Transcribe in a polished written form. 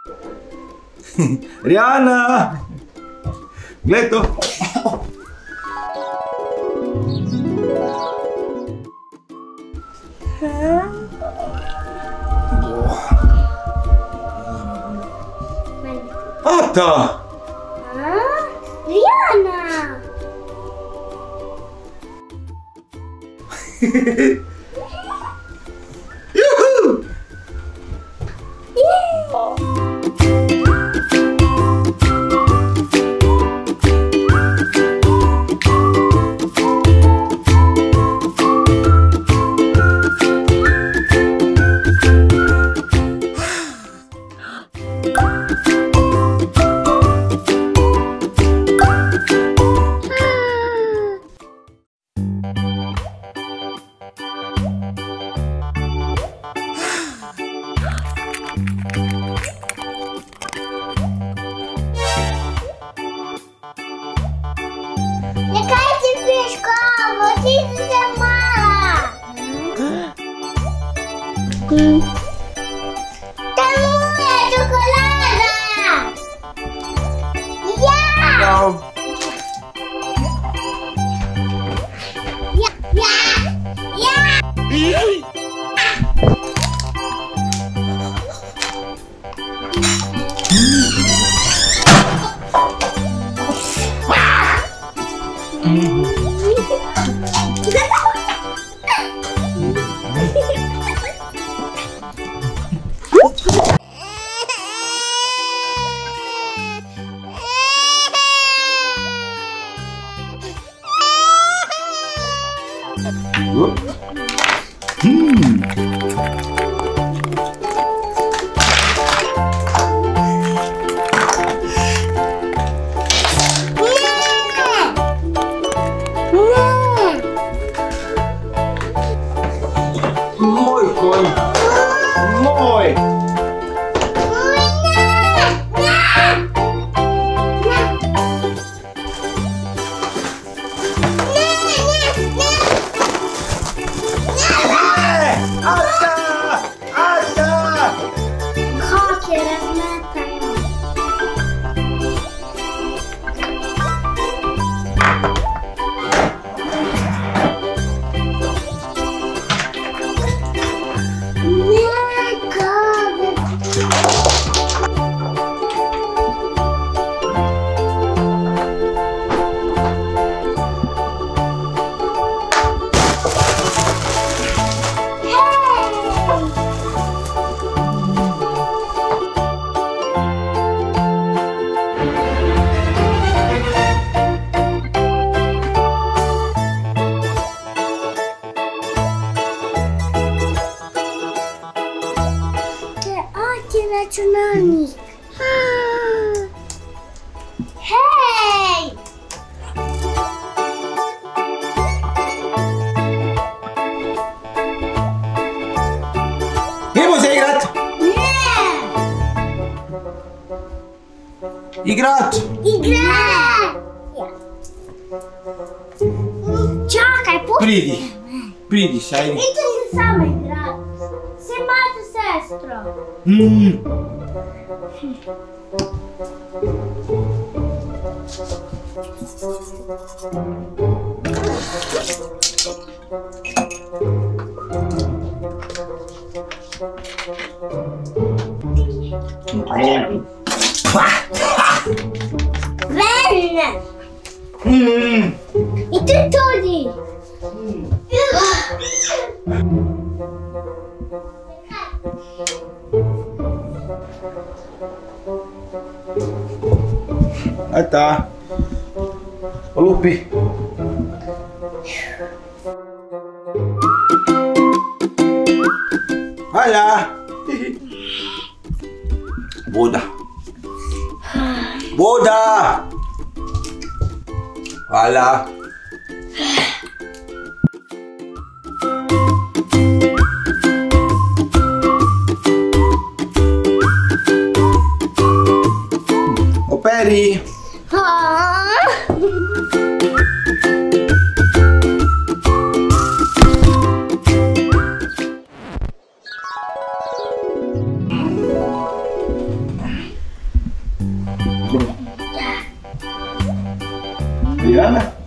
Riana! Glej to! Ata! Riana! Juhu! Лякайте пішком, летіться мала. Та моя чоколада! Я! Мой конь! Мой! Ата! Ата! Как я разметаю. Начинальник. Хей! Idemo se igrat! Не! Igrat! Игра! Чакай, пусти. Pridi! Pridi, ajde. І ти не сам играти. Сімати сестру. Правильно. І ти туди. Ata! Lupi! Hala! Voda! Voda! Hala! Operi! Adriana?